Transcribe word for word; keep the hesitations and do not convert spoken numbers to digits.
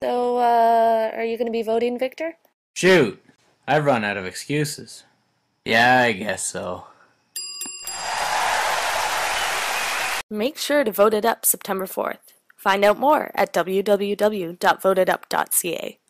So, uh, are you going to be voting, Victor? Shoot, I've run out of excuses. Yeah, I guess so. Make sure to vote it up September fourth. Find out more at w w w dot vote it up dot c a.